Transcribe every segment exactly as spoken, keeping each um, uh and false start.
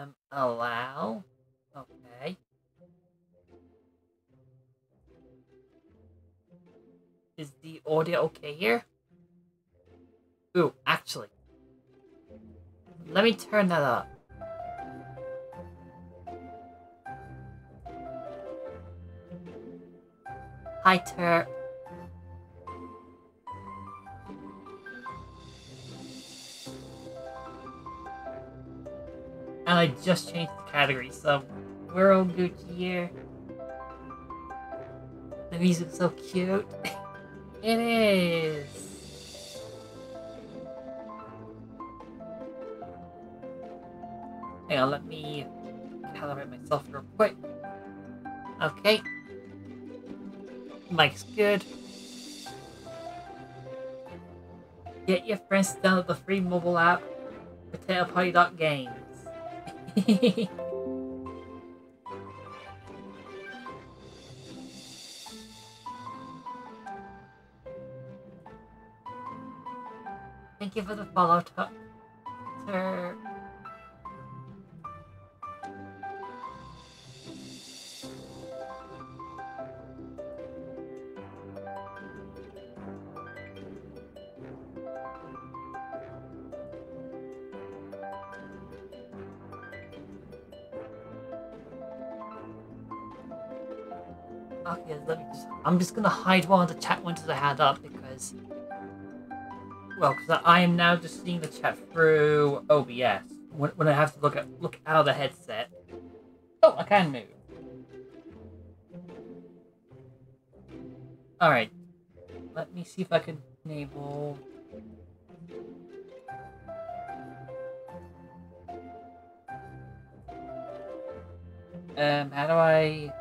Um, allow. Okay. Is the audio okay here? Ooh, actually. Let me turn that up. Hi, Tur. And I just changed the category, so we're all Gucci here. The music's so cute. It is. Hang on, let me calibrate myself real quick. Okay. Mic's good. Get your friends to download the free mobile app, potato party dot games. Thank you for the follow, Tur. Okay, let me just. I'm just gonna hide one of the chat windows I had up because. Well, because I am now just seeing the chat through O B S when, when I have to look at look out of the headset. Oh, I can move. All right, let me see if I can enable. Um, how do I?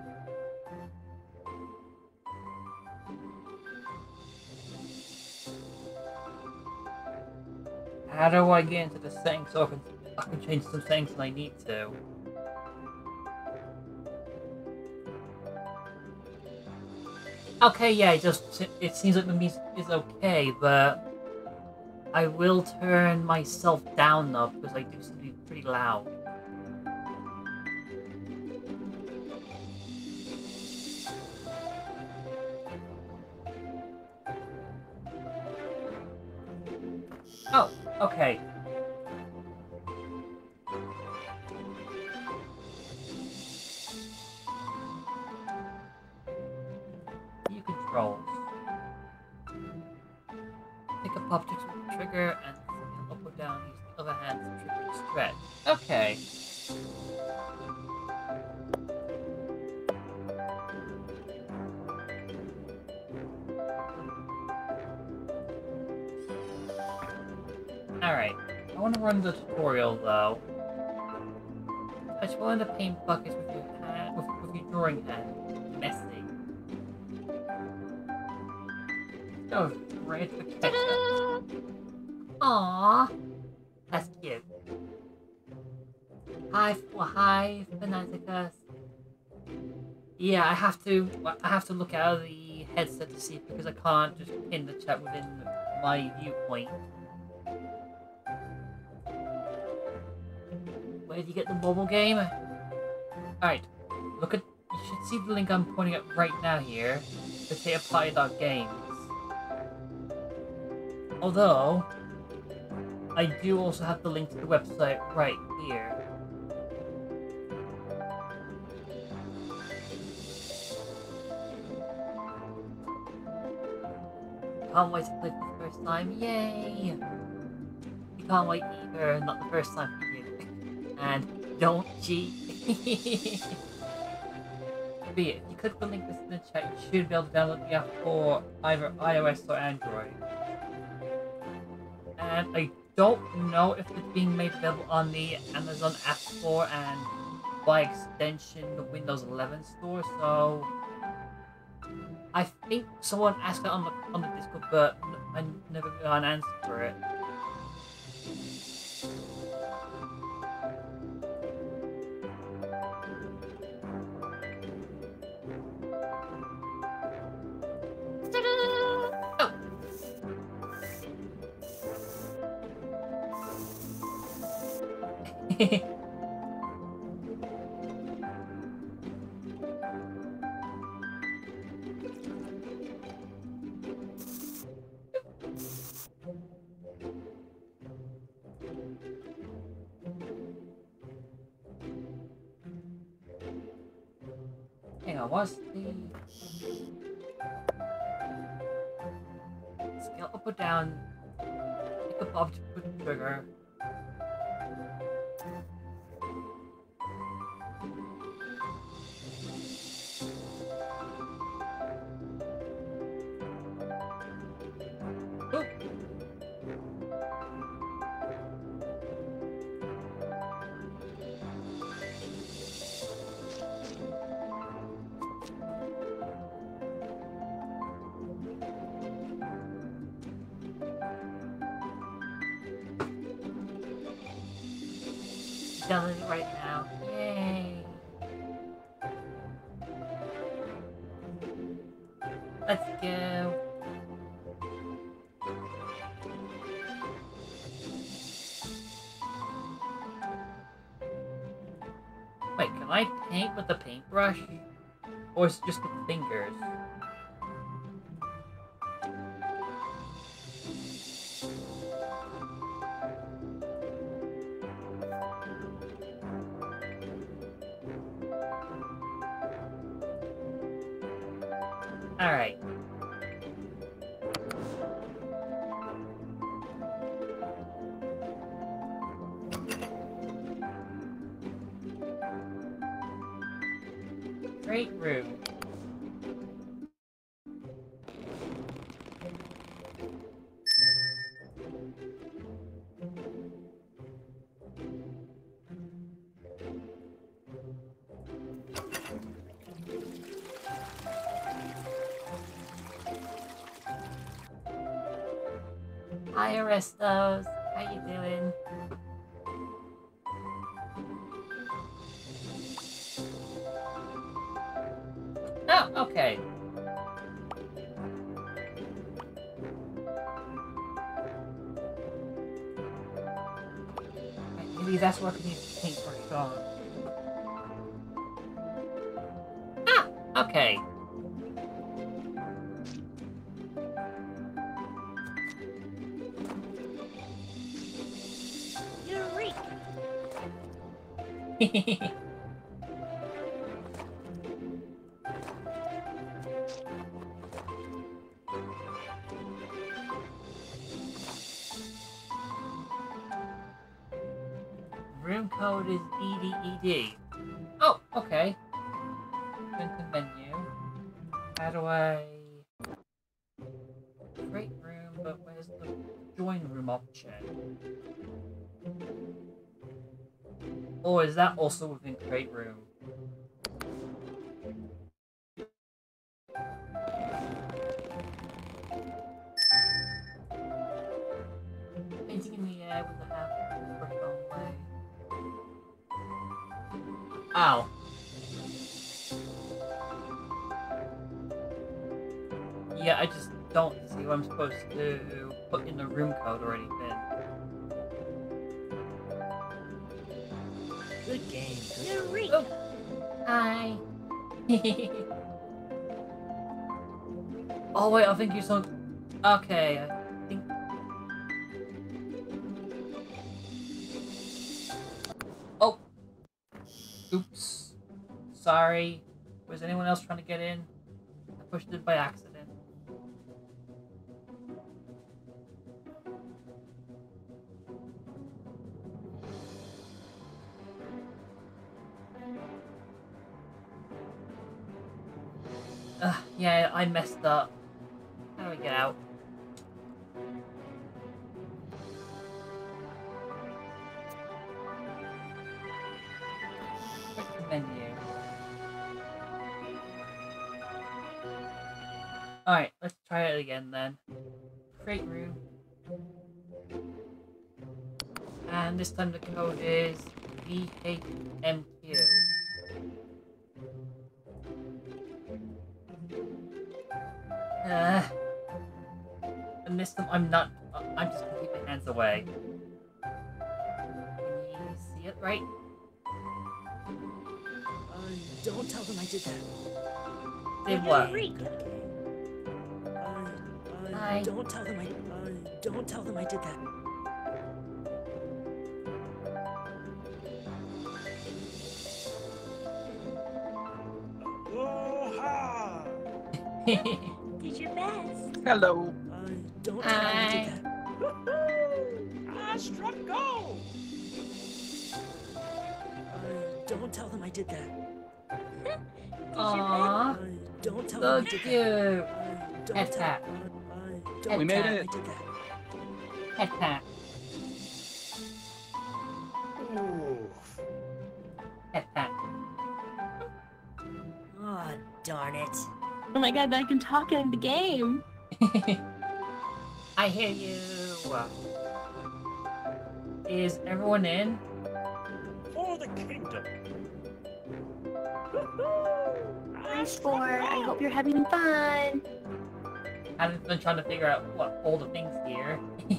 How do I get into the settings so I can, I can change some settings when I need to? Okay, yeah, it just it seems like the music is okay, but I will turn myself down though because I do seem to be pretty loud. Oh, okay. View controls. Pick up objects with the trigger and up or down. Use the other hand to trigger and stretch. Okay. Alright. I want to run the tutorial though. Touch one of the paint buckets with your hand, with, with your drawing hand. Messy. Oh, red for ketchup. Aww. That's cute. Hi, well, hi, Fanaticus. Yeah, I have to. I have to look out of the headset to see it because I can't just pin the chat within my viewpoint. Where did you get the mobile game? Alright, look at. You should see the link I'm pointing at right now here. potato party dot games. Although, I do also have the link to the website right here. Can't wait to play for the first time. Yay! You can't wait either, not the first time for you. And don't cheat. But yeah, if you click the link that's in the chat, you should be able to download the app for either iOS or Android. And I don't know if it's being made available on the Amazon App Store and by extension the Windows eleven store, so I think someone asked that on the on the Discord, but I never got an answer for it. on, what's the scale up or down? Pick up object, put the trigger. Oop. Done it right now. Yay! Let's go. Wait, can I paint with the paintbrush? Or is it just with fingers? Alright. Great room. Hi, Aristos. How you doing? Oh, okay. Maybe that's what we need to paint for Sean. Ah, okay. Room code is E D E D. Oh, okay. Into menu. How do I create room? But where's the join room option? Or is that also within create room? Painting in the air with the half brush on way. Ow. Yeah, I just don't see what I'm supposed to put in the room code or anything. Good game. Good. Oh. Hi. Oh wait, I think you saw. Okay, I think. Oh. Oops. Sorry. Was anyone else trying to get in? I pushed it by accident. Ugh, yeah, I messed up. How do we get out? Quick menu. Alright, let's try it again then. Create room. And this time the code is V H M Q. Uh, and this time I'm not. I'm just gonna keep my hands away. Can you see it right? Uh, don't tell them I did that. Did what? Uh, uh, Hi. don't tell them I. Uh, don't tell them I did that. Whoa! Did your best. Hello. I don't tell them I did Hi. that. I struck gold. I don't tell them I did that. Did Aww. I don't tell So them I did cute. that. I don't Pet tell pat. I, I Pet don't We made tell them it. I did that. Pet pat. Oof. Pet pat. Oh, darn it. Oh my god, I can talk in the game. I hear you. Is everyone in? For the kingdom. Hi, Spore. I hope you're having fun. I've been trying to figure out what all the things here.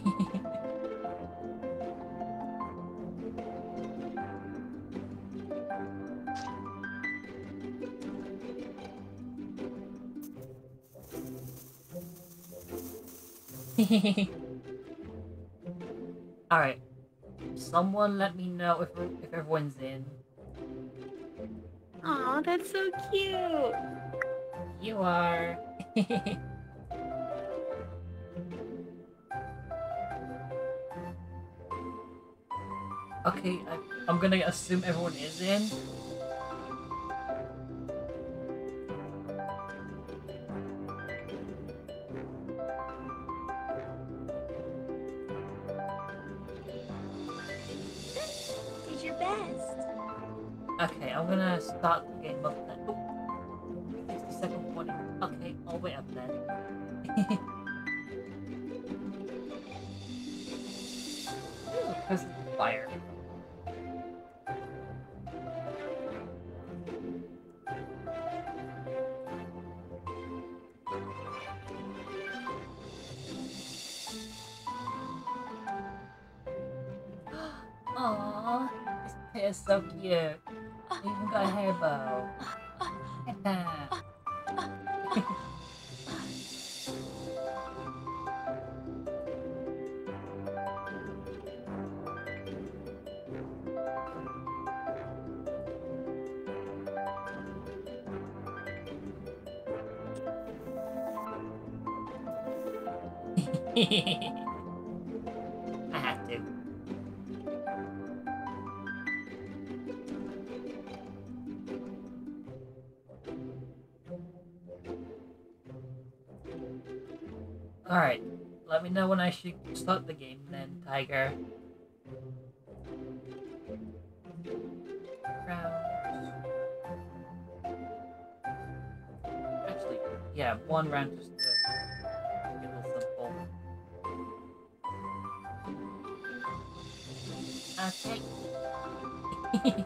Alright. Someone let me know if if everyone's in. Aw, that's so cute. You are. Okay, I, I'm gonna assume everyone is in. Did your best. Okay, I'm gonna start the game up then. Oh, sixty second warning. Okay, I'll wait up then. Because of fire. Aww, this pet is so cute. They even got a hair bow. Pet that. I have to. Alright, let me know when I should start the game then, Tiger. Round. Actually, yeah, one round just to make it a little simple. Okay.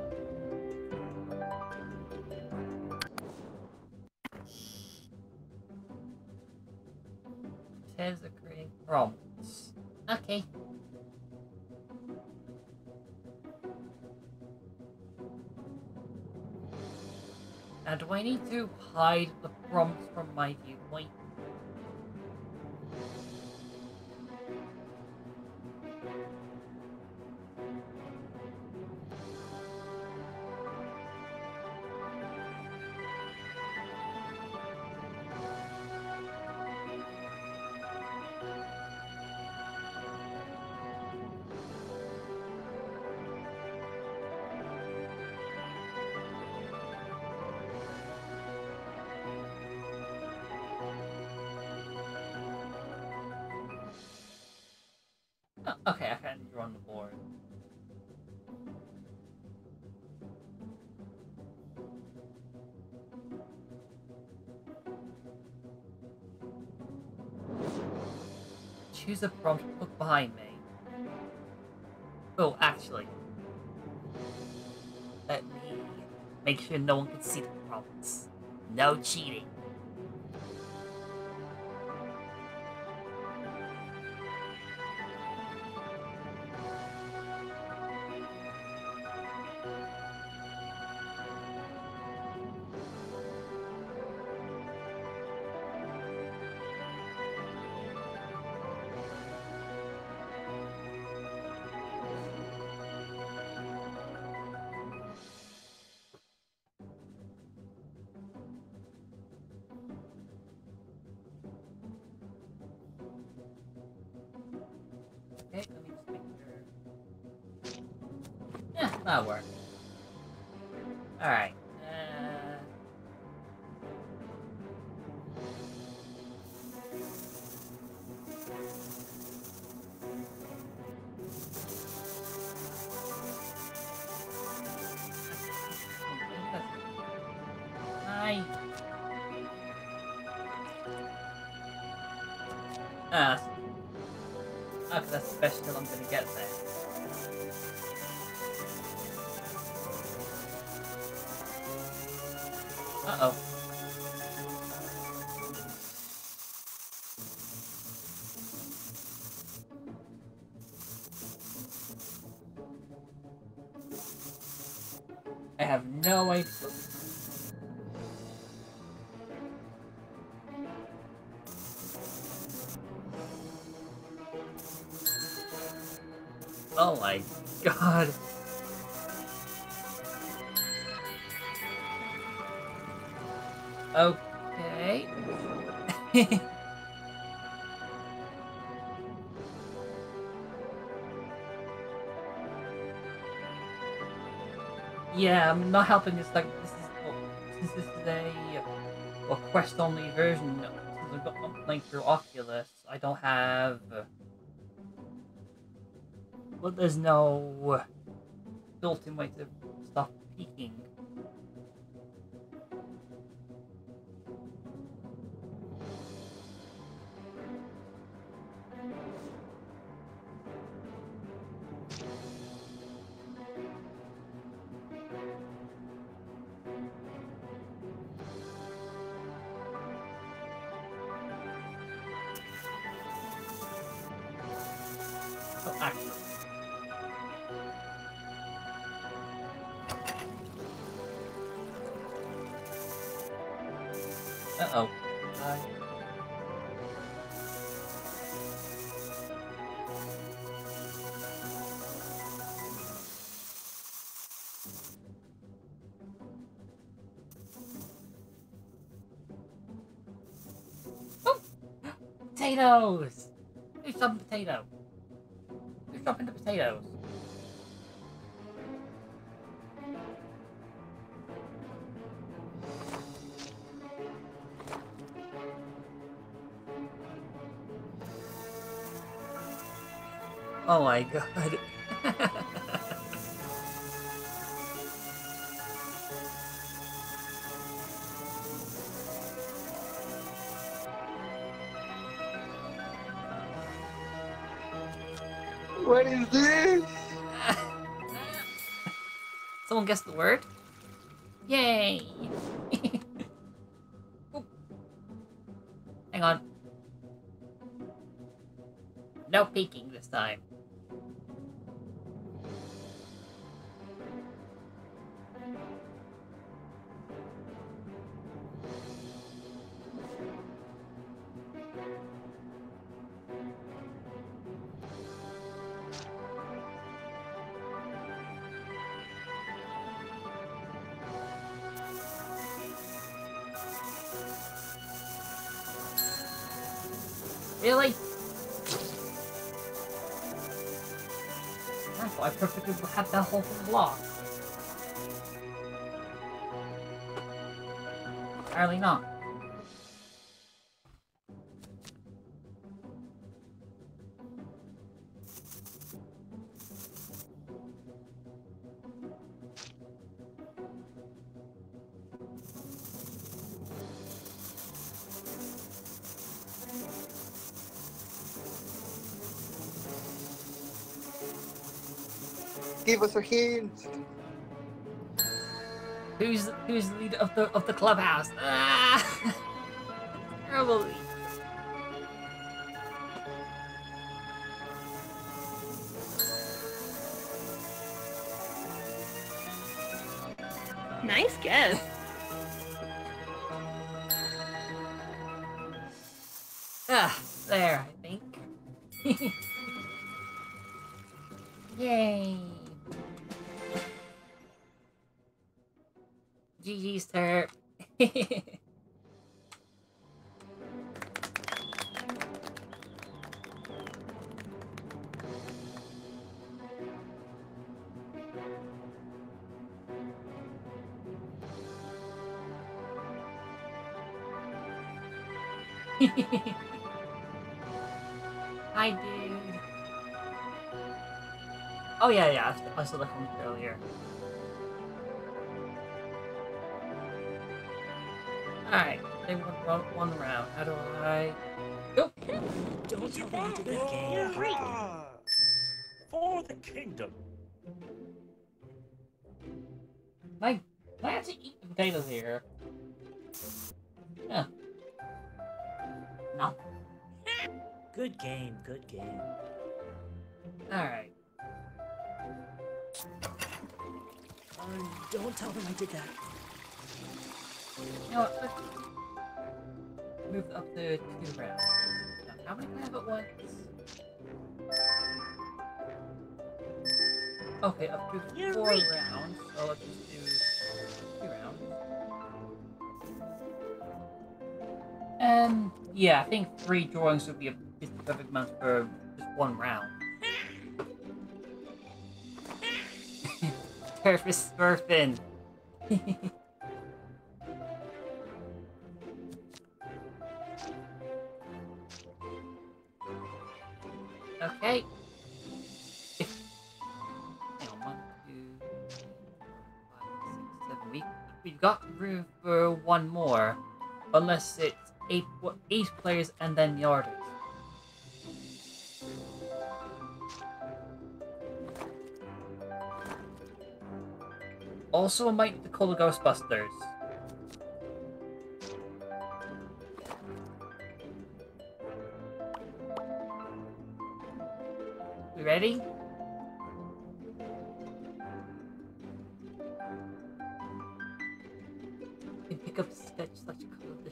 Says agreeing prompts. Okay. Now, do I need to hide the prompts from my viewpoint? Oh, okay, I can't draw on the board. Choose a prompt, look behind me. Oh, actually. Let me make sure no one can see the prompts. No cheating. That'll work. Alright. Uh... Hi. Ah. Okay, that's the best skill I'm gonna get there. Uh-oh. I have no idea. Oh my god. Okay. Yeah, I'm not helping. It's like this is well, since this is a well quest only version. Since I've got I'm playing through Oculus, I don't have. Well, there's no built-in way to stop peeking. Oh, actually. Uh-oh. Hi. Oh! Potatoes! Do some potato. Do something to potatoes. Oh my god. What is this? Someone guessed the word? Yay! Oop. Hang on. No peeking this time. Really? I thought I perfectly had that whole thing blocked. Apparently not. Give us a hint. Who's who's the leader of the of the clubhouse? Ah! Terrible. Nice guess. Ah, there, I think. Yay. G G's turn. Hi, dude. Oh yeah, yeah. I, st I saw the comment earlier. Alright, they one, one, one round. How do I... Go! Don't tell them you did that game. Hurrah! For the kingdom. Can I, can I actually eat the potatoes here? Yeah. No. Good game, good game. Alright. Uh, don't tell them I did that. You know what? Let's move up to two rounds. Now, how many can I have at once? Okay, up to You're four right. rounds. So let's just do two rounds. Um, yeah, I think three drawings would be a, is the perfect amount for just one round. Turf is smurfing. Okay. If, hang on, one, two, five, six, seven. We we've got room for one more, unless it's eight eight players and then the artist. Also, I might need to call the Ghostbusters. We ready? You can pick up sketch such color the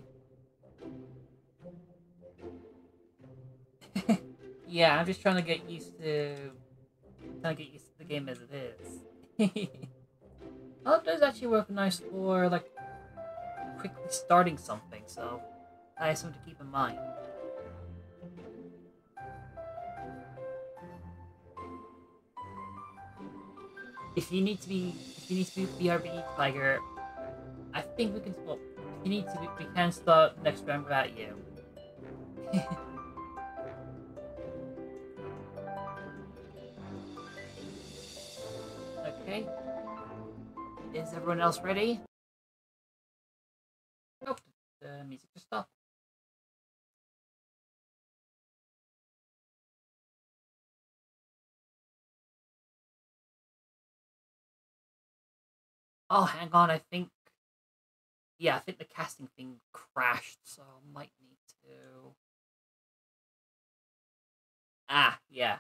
shade. Yeah, I'm just trying to get used to trying to get used to the game as it is. Oh, it does actually work nice for like quickly starting something, so that's something to keep in mind. If you need to be, if you need to be B R B Tiger, I think we can. Well, if you need to, be, we can start next round without you. Okay. Is everyone else ready? Oh, the music just stopped. Oh, hang on, I think... Yeah, I think the casting thing crashed, so I might need to... Ah, yeah.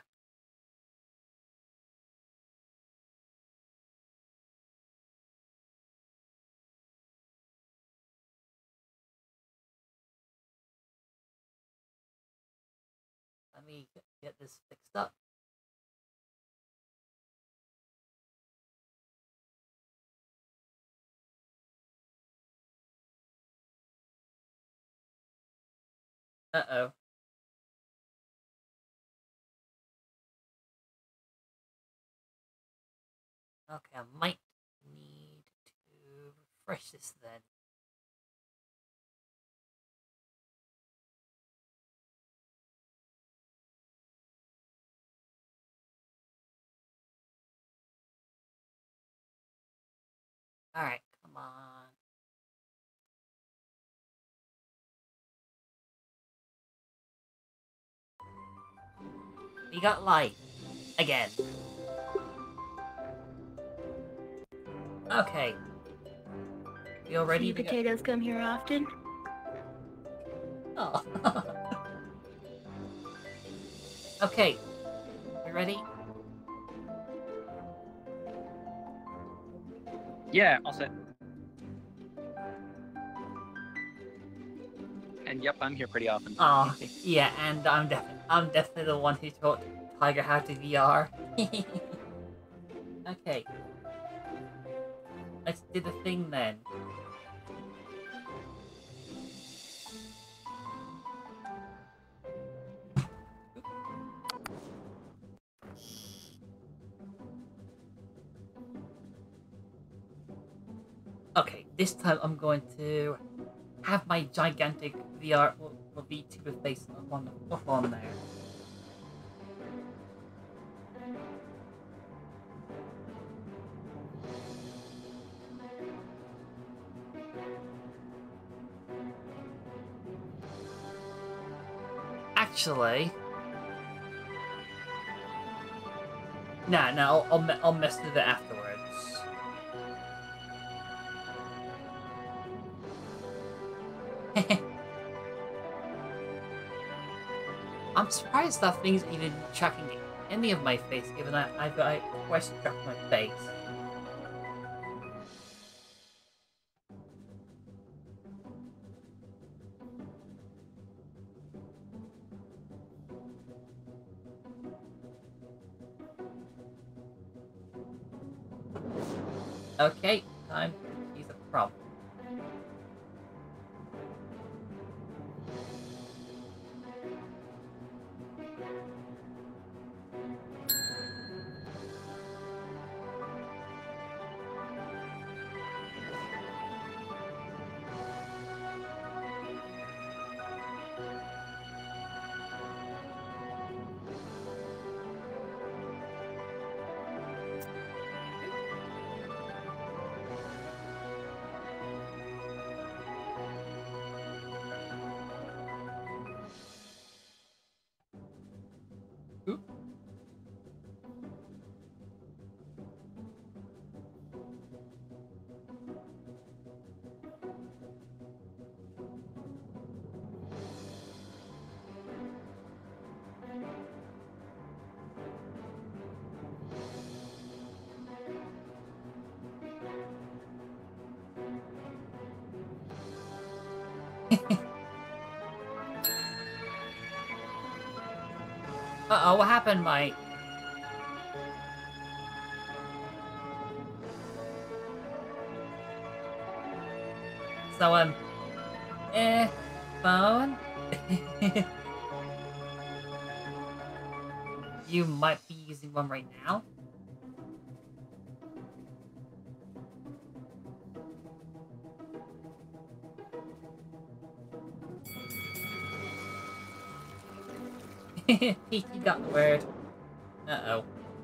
Let me get this fixed up. Uh-oh. Okay, I might need to refresh this then. Alright, come on. We got light. Again. Okay. We all ready? Do We got... potatoes come here often? Oh. Okay. We ready? Yeah, all set. And yep, I'm here pretty often. Oh, yeah, and I'm definitely I'm definitely the one who taught Tiger how to V R. Okay. Let's do the thing then. Okay, this time I'm going to have my gigantic V R, well, for the two face up on the up on there. Actually, nah, no, I'll, I'll, I'll mess with it afterwards. I'm surprised that thing's even tracking any of my face, given that I've got a question track my face. Okay, time to use a prompt. Oop. Uh-oh, what happened, Mike? So, um, eh, phone? You might be using one right now? He got the word. Uh-oh.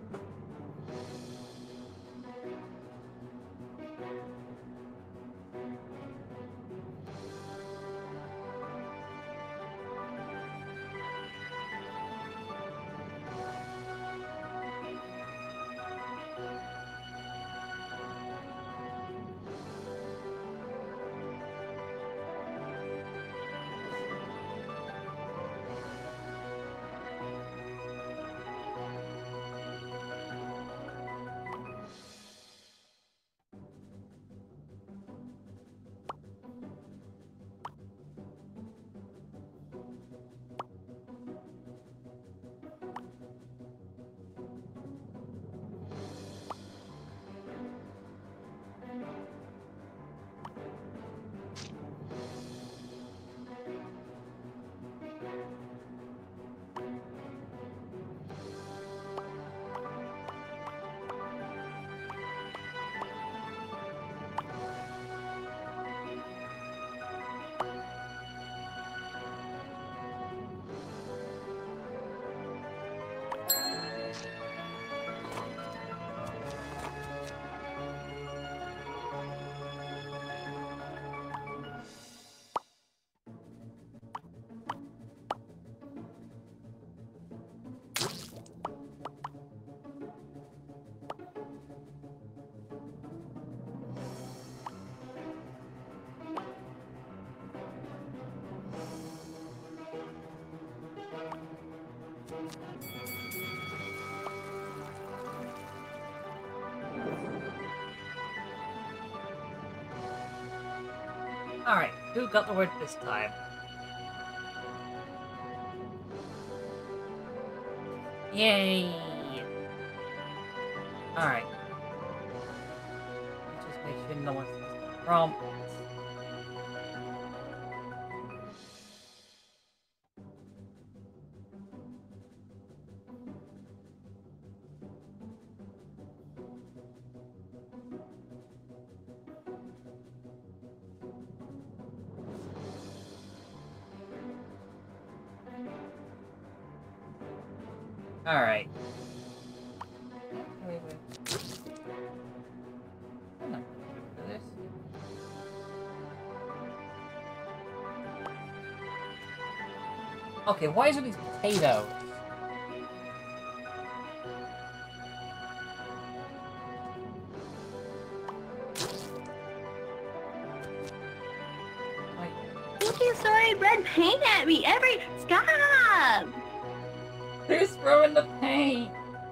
Alright, who got the word this time? Yay! Alright. Just make sure no one sees the prompt. Alright. Wait, wait. I'm not good for this. Okay, why is it these potatoes? Thank you, throwing red paint at me every... Stop! Who's throwing the paint?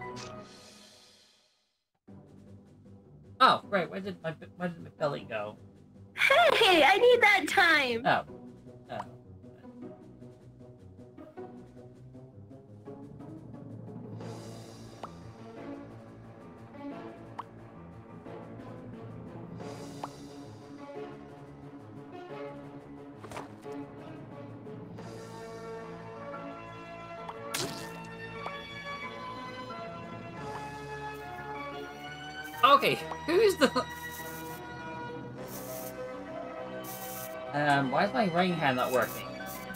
Oh, right. Where did my where did my belly go? Hey, I need that time! Oh. Oh. Okay, who's the... Um, why is my right hand not working?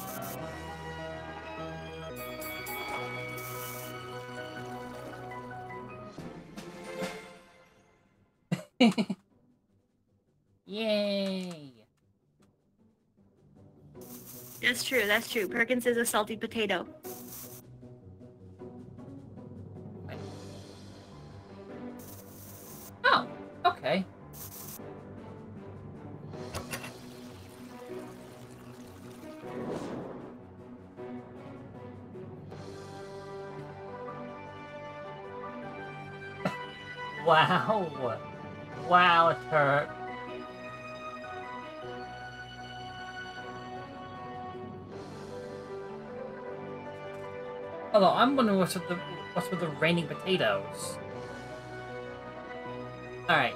Yay! That's true, that's true. Perkins is a salty potato. Oh, okay. Wow. Wow, Turk. Although I'm wondering what's with the what's with the raining potatoes. Alright.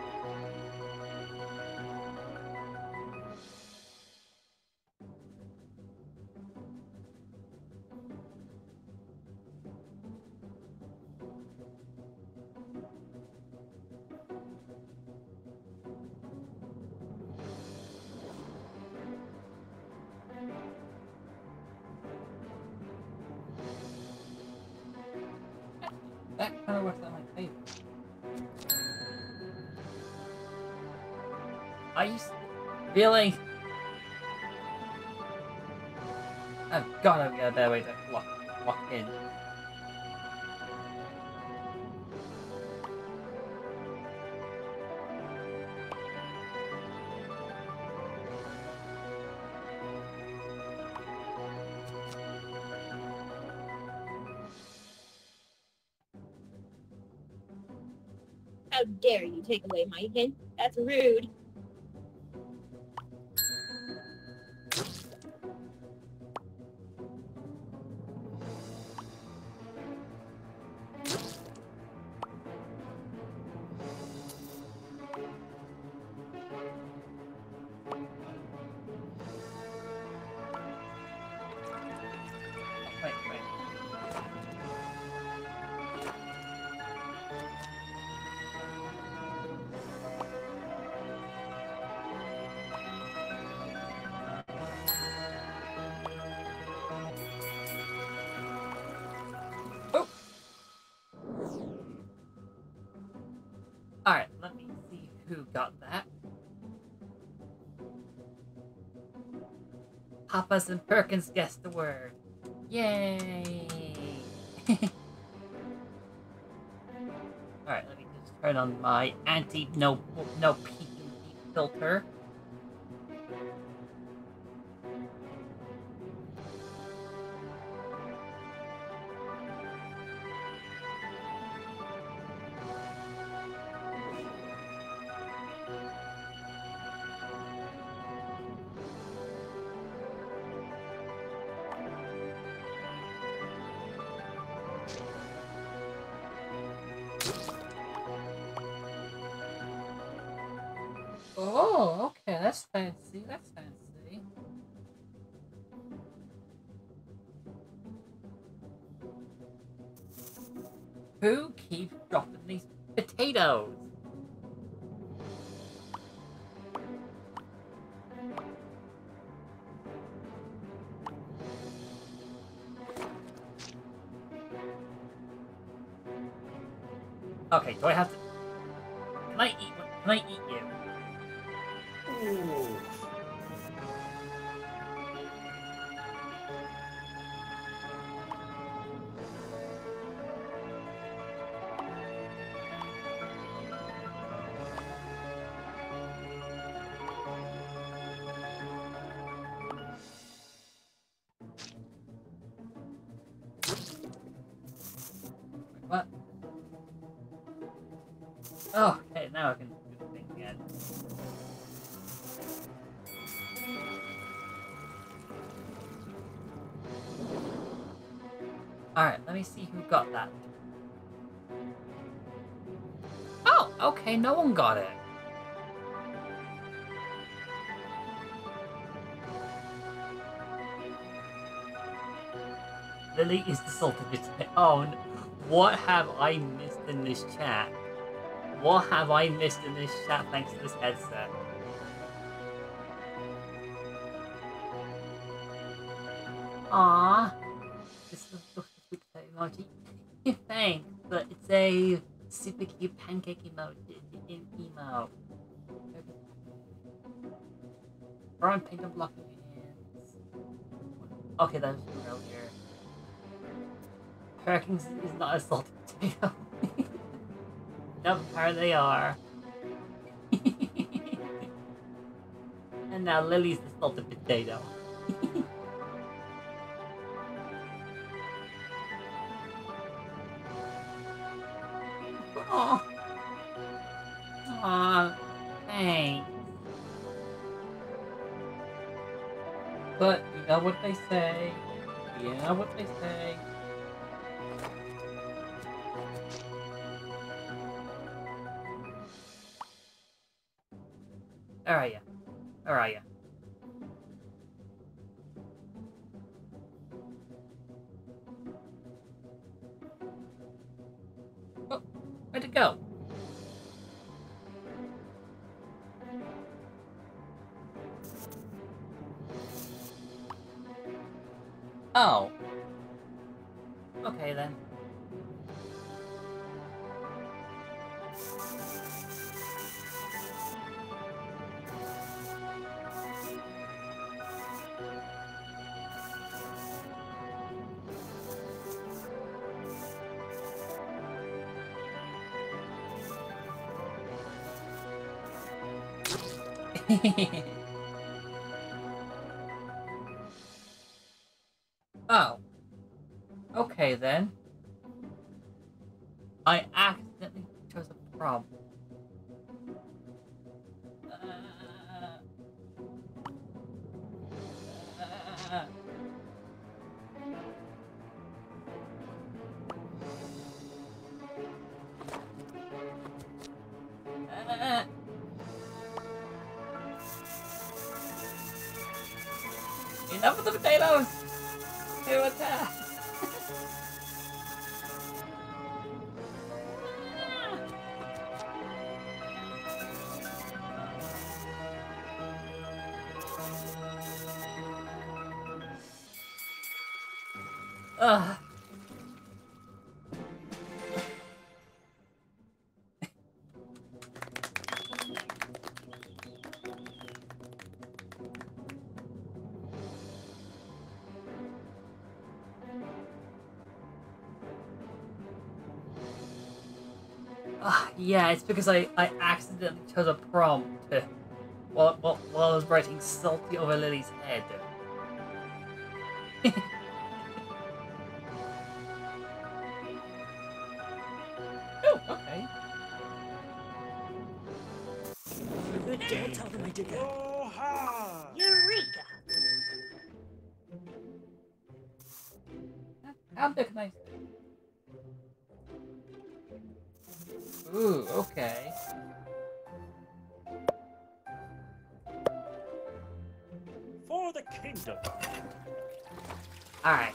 That kind of works out my favor. Are you really? I've gotta get a better way to lock, lock in. How dare you take away my hint? That's rude. Wait, wait. Oh. Alright, let me see who got that. Papas and Perkins guessed the word. Yay! Alright, let me just turn on my anti no no peeking heat filter. Oh, okay, that's fancy, that's fancy. Who keeps dropping these potatoes? Okay, do I have to... Can I eat... Can I eat you? Ooh. What? Oh, okay, now I can do the thing again. Alright, let me see who got that. Oh, okay, no one got it. Lily is the salted potato. Oh, no. What have I missed in this chat? What have I missed in this chat thanks to this headset? Aww. This is the sweet potato emoji. Thanks, but it's a super cute pancake emoji. In emo. Brown paint on blocking your hands. Okay, that was from earlier. Perkins is not a salted potato. Nope, here they are. And now Lily's the salted potato. Aw. Aw, thanks. But you know what they say. You know what they say. Where are you? Where are you? Oh, where'd it go? Oh. Okay then. Oh. Okay then. I accidentally chose a problem. Uh, uh, uh, enough of the potatoes! To attack! Ugh. Uh, yeah, it's because I, I accidentally chose a prompt to, while, while, while I was writing salty over Lily's head. Oh, okay. Good day. Don't tell them I did that. Aloha! Eureka! How big can I... Ooh, okay. For the kingdom. Alright.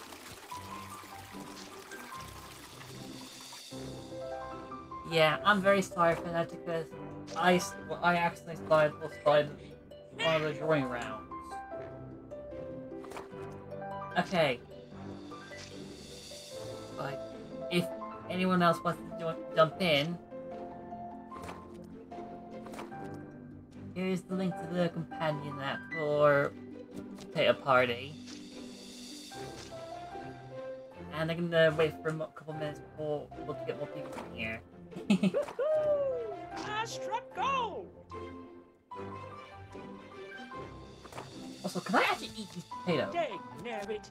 Yeah, I'm very sorry for that because I, well, I accidentally started, well, started one of the drawing rounds. Okay. Like, if anyone else wants to jo- jump in, here's the link to the companion app for Potato Party. And I'm gonna wait for a mo- couple minutes for we'll get more people in here. Woohoo! I struck gold! Also, can I actually eat these potatoes? Dag nabbit!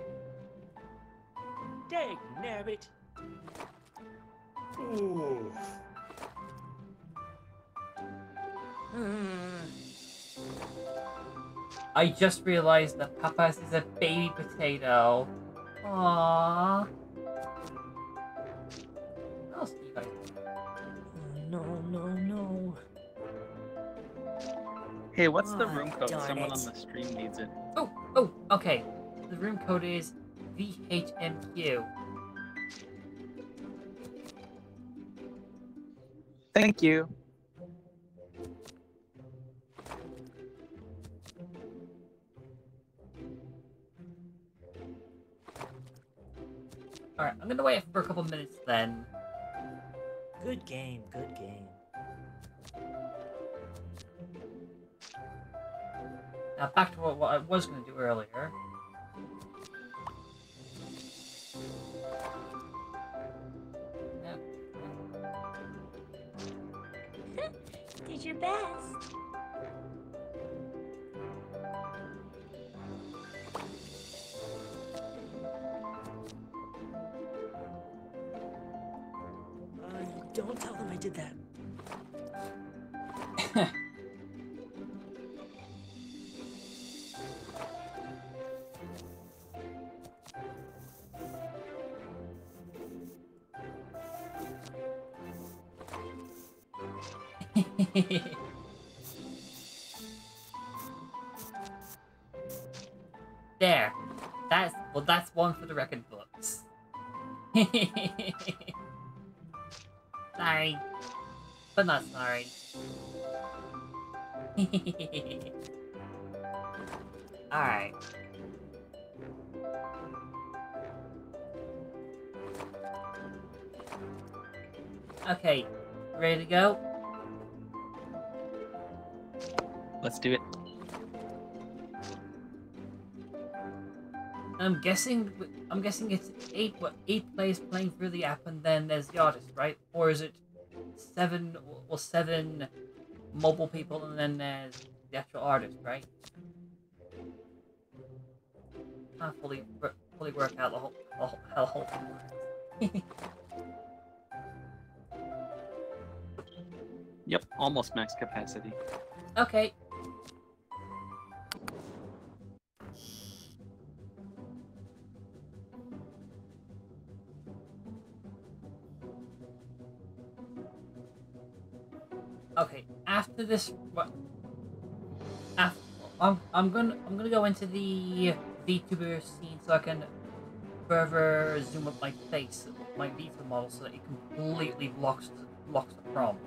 Dag nabbit! Ooh. I just realized that Papa's is a baby potato. Aww. What else do you guys do? No, no, no. Hey, what's the Ah, room code? darn Someone it. on the stream needs it. Oh, oh, okay. The room code is V H M Q. Thank you. Alright, I'm gonna wait for a couple minutes then. Good game, good game. Now back to what, what I was gonna do earlier. Did your best. Uh, don't tell them I did that. There. That's well that's one for the record books. Sorry. But not sorry. Alright. Okay. Ready to go? Let's do it. I'm guessing I'm guessing it's eight what eight players playing through the app and then there's the artist, right? Or is it seven well seven mobile people and then there's the actual artist, right? Can't fully fully work out the whole, the whole how the whole thing works. Yep, almost max capacity. Okay. Okay, after this, what? After, I'm I'm gonna I'm gonna go into the VTuber scene so I can further zoom up my face, my VTuber model, so that it completely blocks blocks the prompts.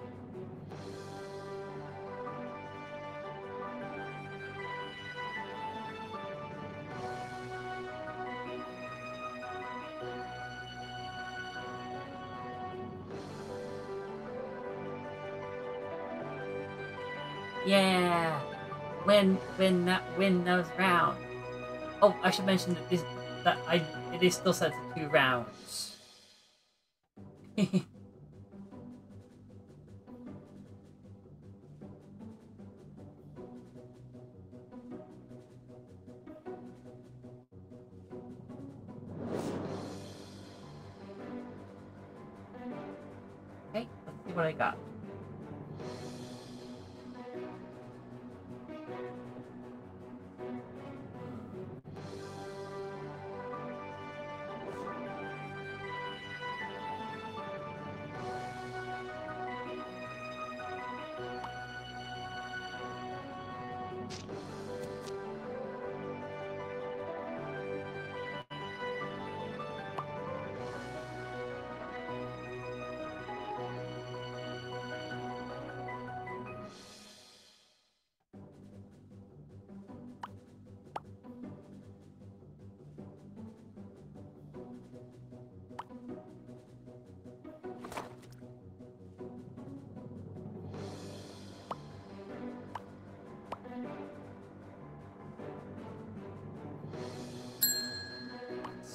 Yeah, win, win that, win those rounds. Oh, I should mention that this, that I, it is still set to two rounds. Okay, let's see what I got.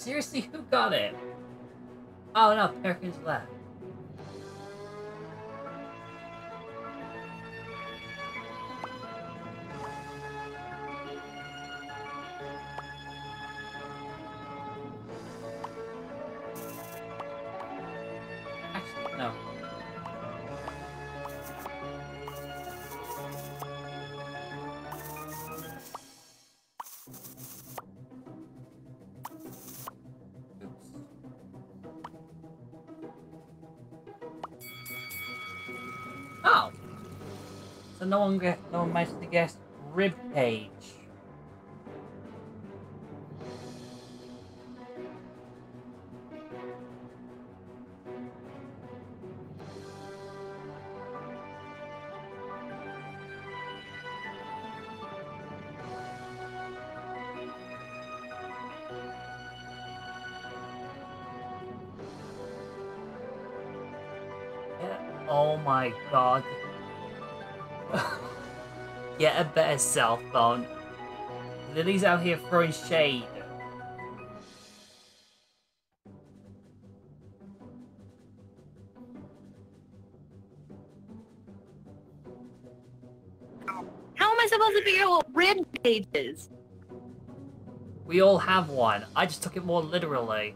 seriously, who got it? Oh no, Perkins left. Actually, no. Oops. Oh! So no one get, no one managed to guess rib cage. Yeah. Oh my god. Get a better cell phone. Lily's out here throwing shade. How am I supposed to figure out what rib cage is? We all have one. I just took it more literally.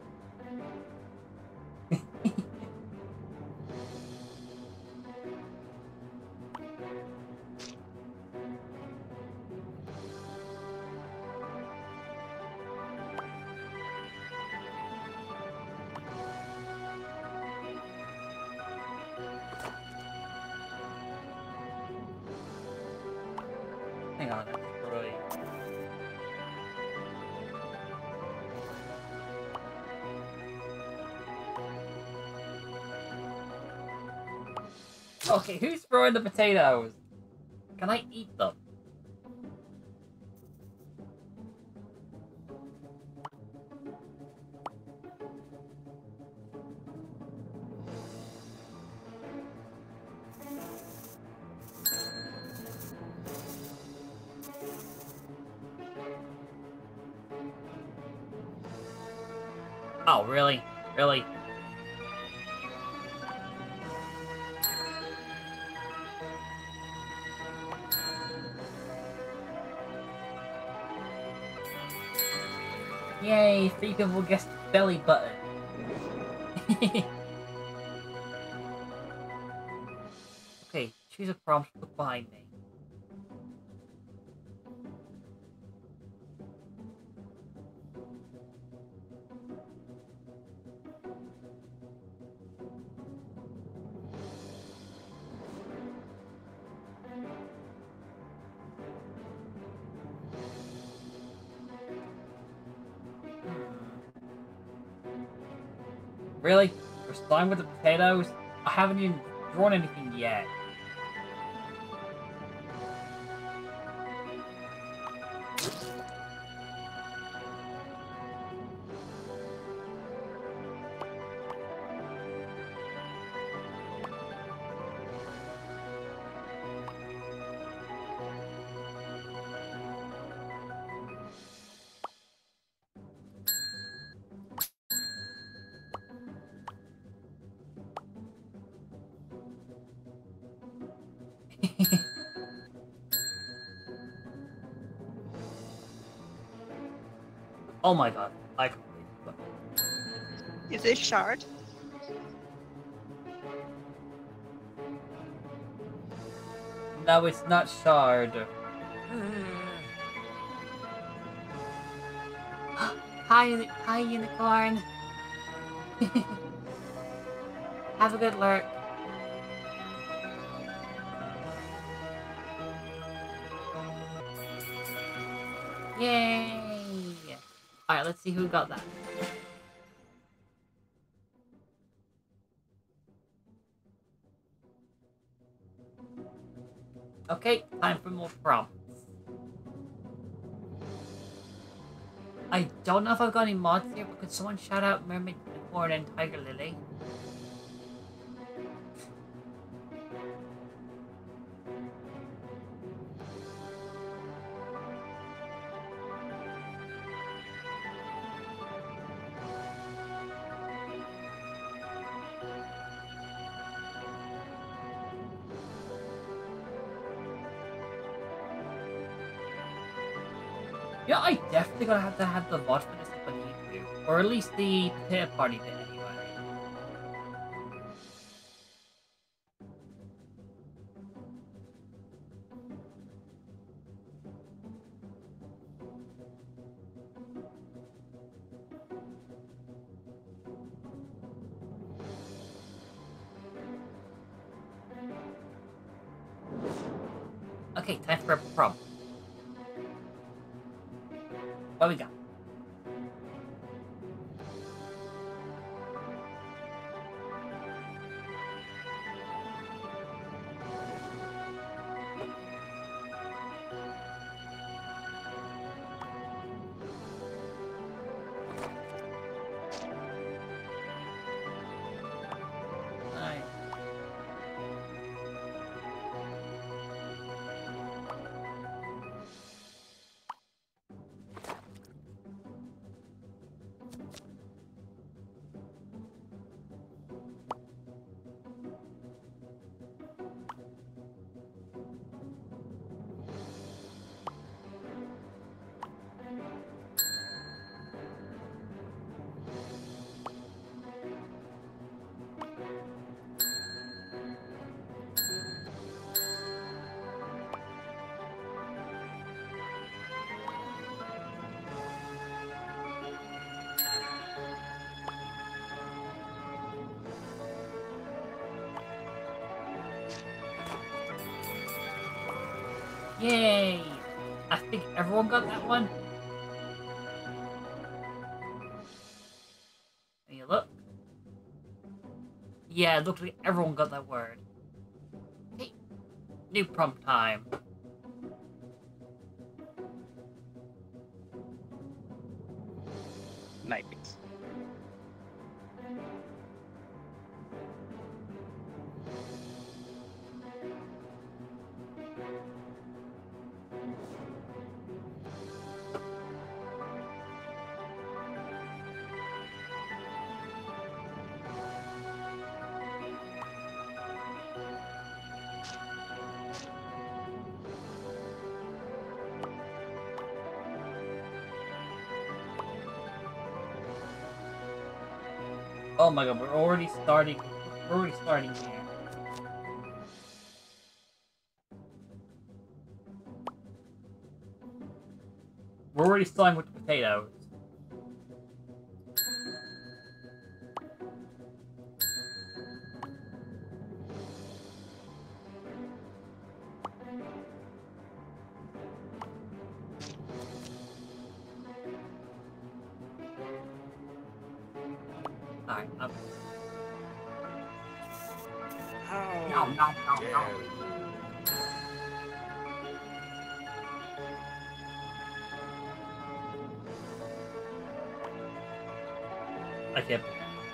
Hang on, that's right. Okay, who's throwing the potatoes? Can I eat them? Oh, really? Really? Yay, three people guessed belly button. Okay, choose a prompt to put behind me. Really? We're starting with the potatoes? I haven't even drawn anything yet. Oh my god, I completely forgot. Is this shard? No, it's not shard. Hi, hi, unicorn. Have a good lurk. Yay! Alright, let's see who got that. Okay, time for more prompts. I don't know if I've got any mods here, but could someone shout out Mermaid Unicorn and Tygarlilly? Yeah, I definitely gonna have to have the V O D for this if I need to. Or at least the potato party bit anyway. Okay, time for a prompt. What we got? Nice. Yay! I think everyone got that one. Can you look? Yeah, it looks like everyone got that word. Okay, new prompt time. Nice. Oh my god, we're already starting. We're already starting here. We're already starting with the potatoes. Alright, um. How Nom, nom, nom, dare nom. you? I can't.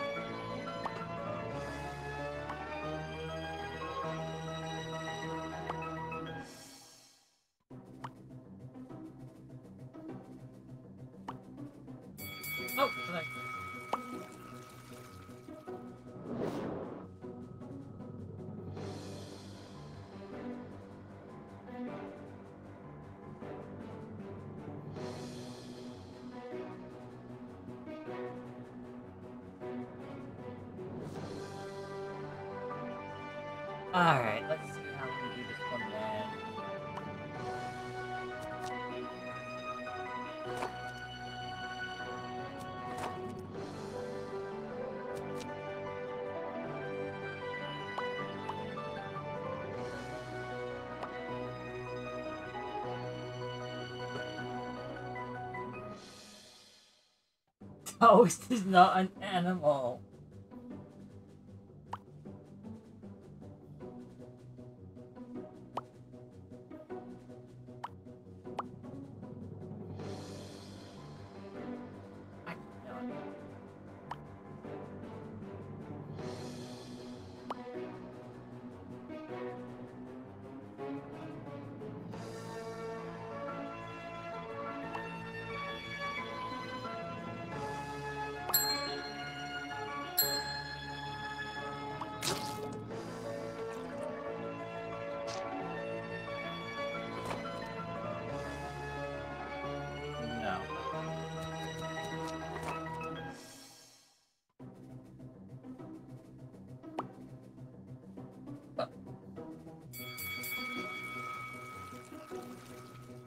Oh, okay. Alright, let's see how we do this one then. Toast is not an animal. I don't know.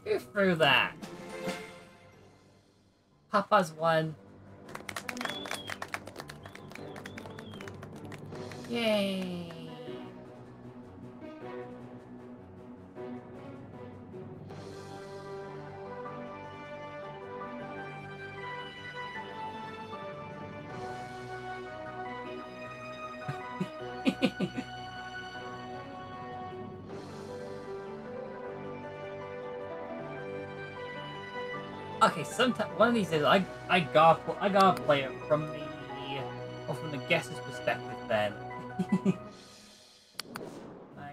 Go through that. Papa's won. Yay! Okay, sometime one of these days I I gotta I gotta play it from the or from the guest's perspective then. Like,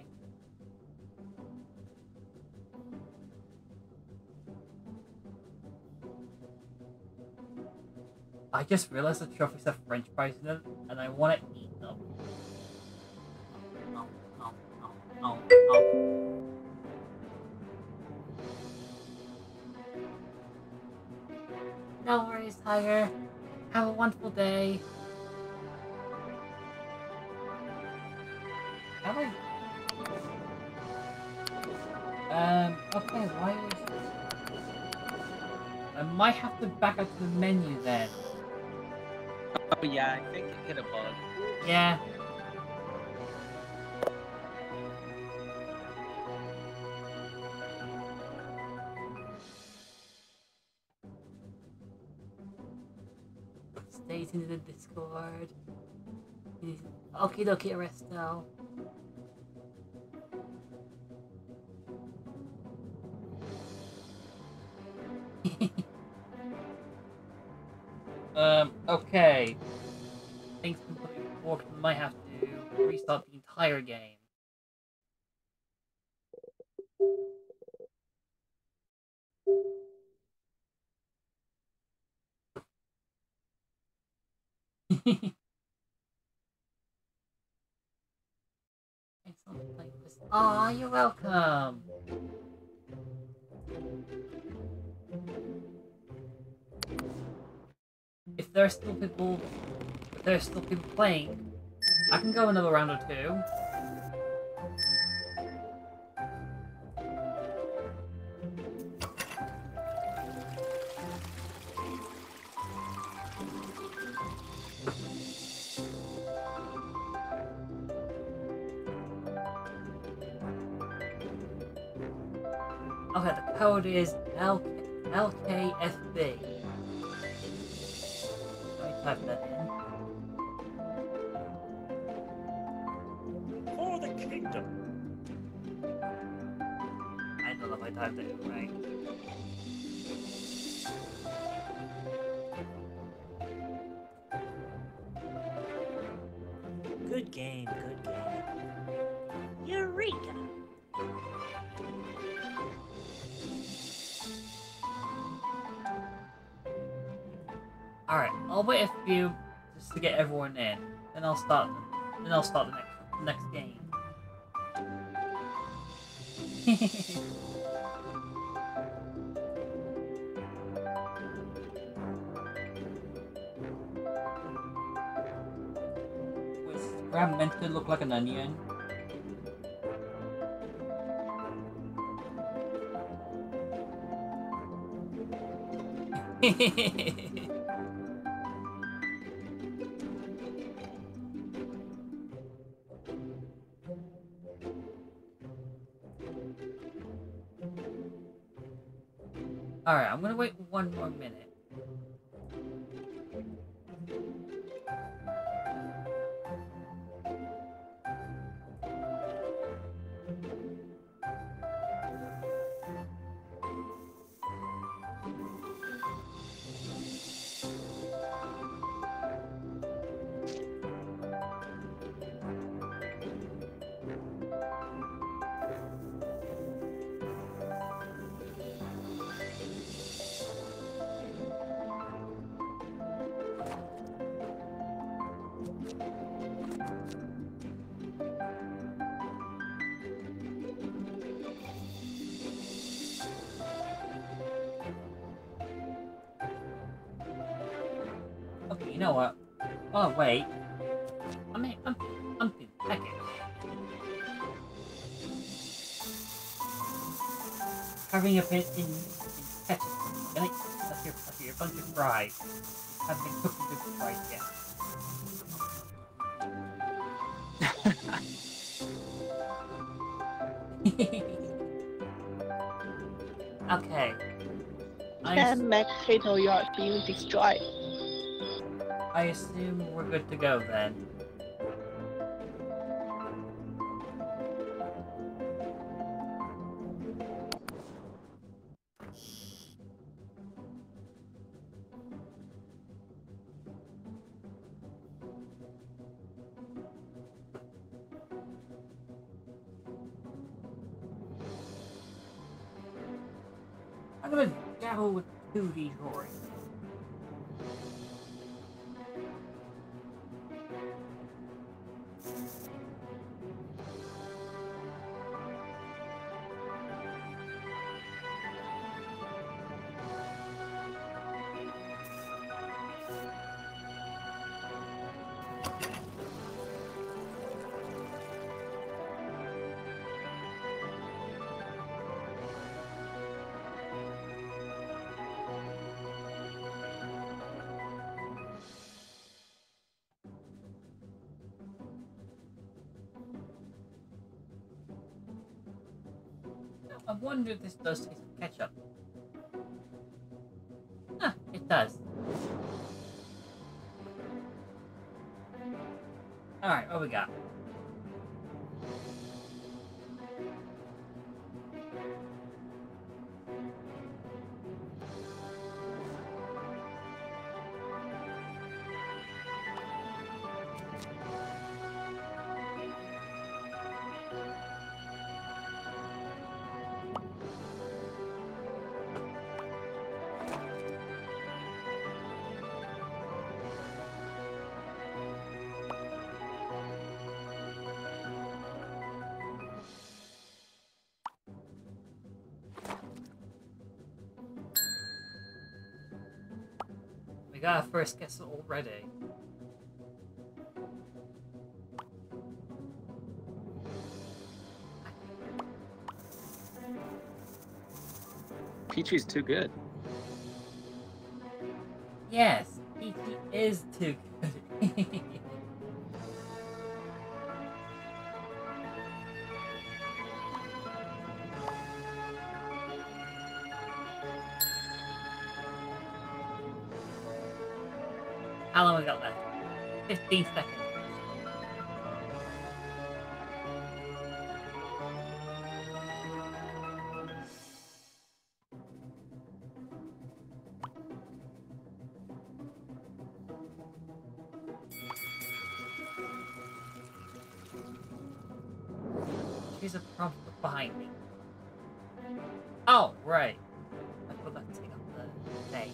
I just realized the trophies have French fries in them, and I want to eat them. Oh, oh, oh, oh, oh. No worries, Tiger. Have a wonderful day. Have I? Um, okay, why is... I might have to back up to the menu then. Oh yeah, I think it hit a bug. Yeah. Stays into the Discord. Okie dokie, Aristo. um, okay. Things completely warped. Might have to restart the entire game. Aw, you're welcome. If there are still people, if there are still people playing, I can go another round or two. Okay, the code is L K F B. Let me type that in. For the kingdom. I don't know if I typed it in right. Good game, good game. Eureka! Alright, I'll wait a few just to get everyone in. Then I'll start then I'll start the next the next game. Was Scram meant to look like an onion? Alright, I'm gonna wait one more minute. Okay, you know what? Oh wait. I mean, I'm, I'm being peckish. Having a bit in, in ketchup. And it, that's your, that's your bunch of fries. Haven't been cooked into the fries yet. Okay. I, And Mac Potato, you are being destroyed. I assume we're good to go then. I'm gonna dabble with two D drawing. I wonder if this does taste of ketchup. Huh, it does. Alright, what we got? We got our first guess already. Peachy's too good. Yes, E T is too good. How long we got left? fifteen seconds. Here's a prompt behind me. Oh, right. I forgot to take off the thing.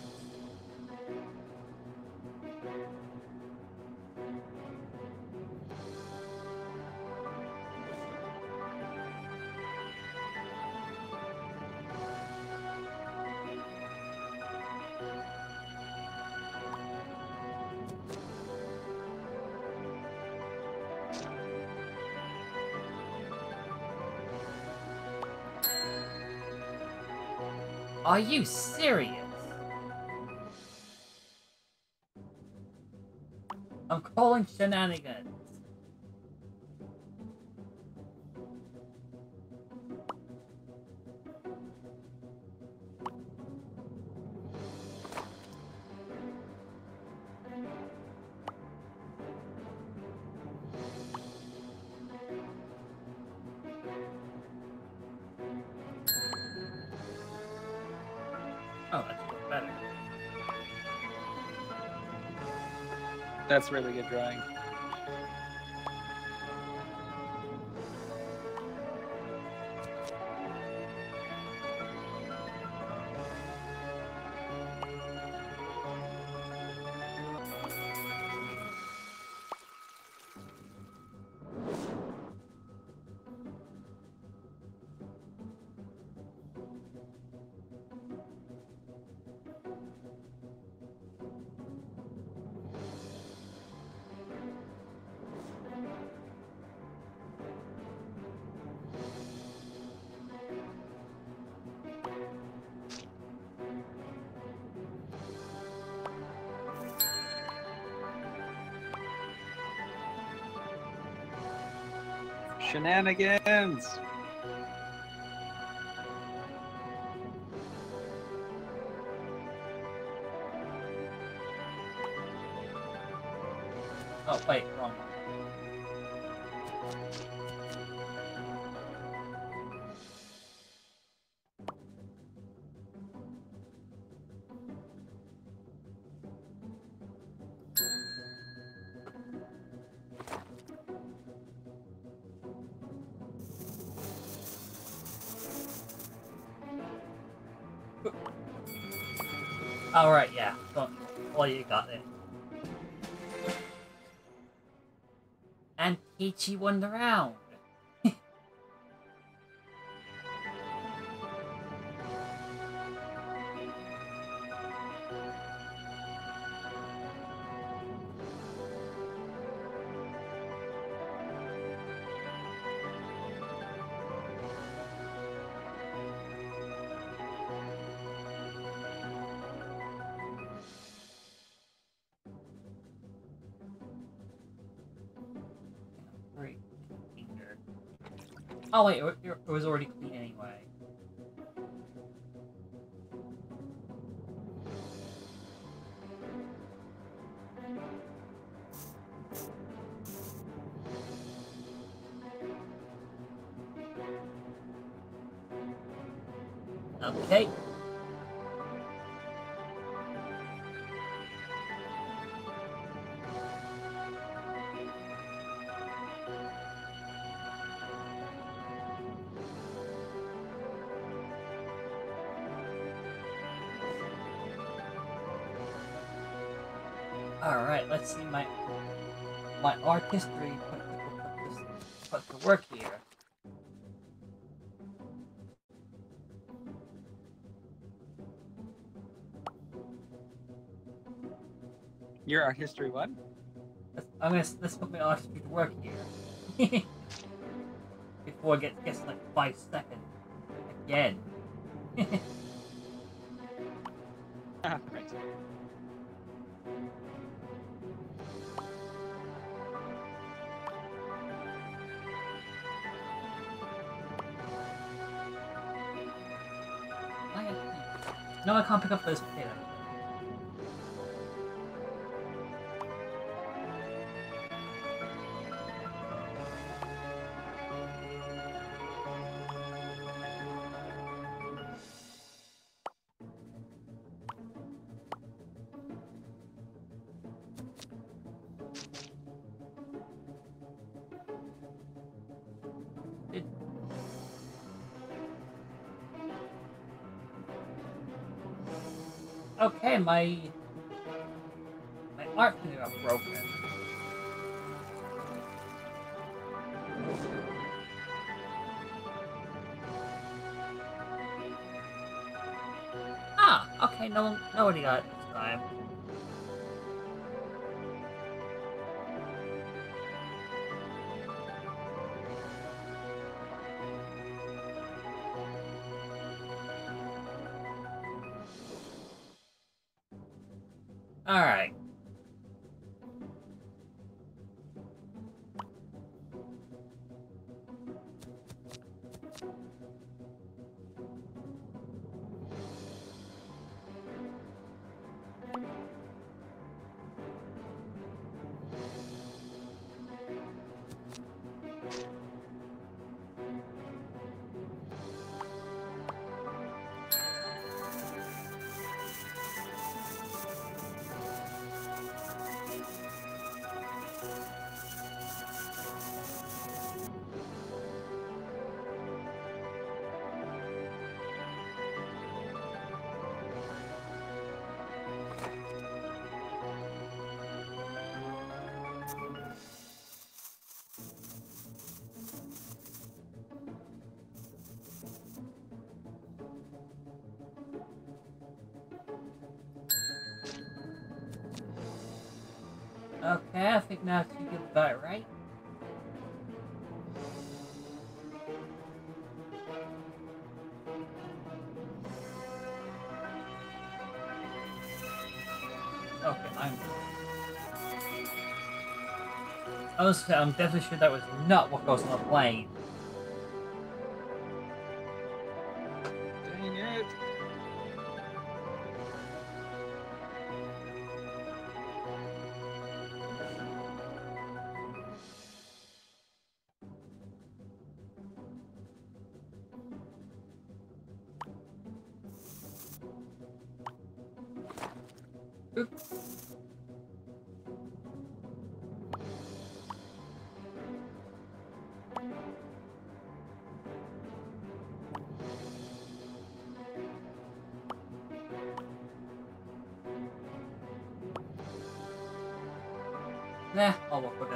Are you serious? I'm calling shenanigans. Oh, that's a bit better. That's really good drawing. Shenanigans! Oh, wait, wrong. Alright, yeah. Don't, well, you got it. And Peachy won the round. Great. Oh wait, it, it was already clean anyway. Okay. Alright, let's see my my art history put to, put, this, put to work here. Your art history what? Let's, I'm gonna let's put my art history to work here. Before it gets, gets like five seconds. Again. Ah, right. No, I can't pick up those potatoes. It... Okay, my my art finger got broken. Ah, okay, no, nobody got it this time. Alright. Okay, I think now you get about it right. Okay, I'm... I was, I'm definitely sure that was not what goes on the plane. Dang it. Oops. Nah, I'll work with it.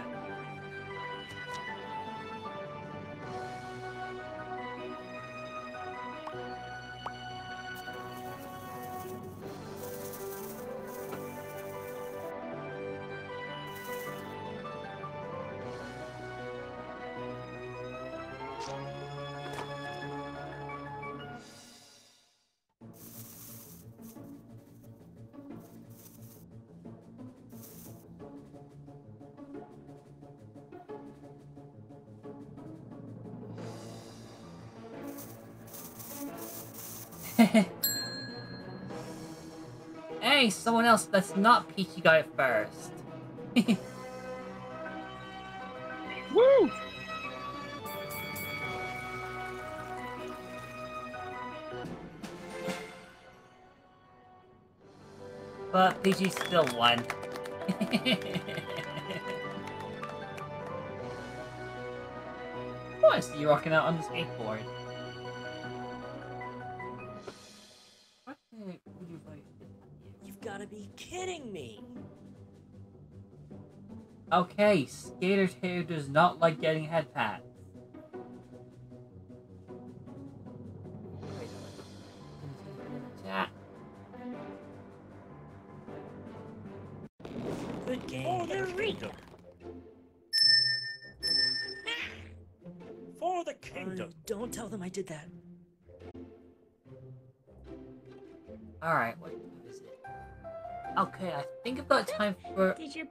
Hey, someone else that's not Peachy got it first. Woo! But Peachy still won. Oh, I see you rocking out on the skateboard. What the heck would you like? You've got to be kidding me. Okay, Skater two does not like getting head pats. Chat. Good For game. the kingdom. For the Uh, kingdom. don't tell them I did that. Alright, what is it? Okay, I think I've got time for Did your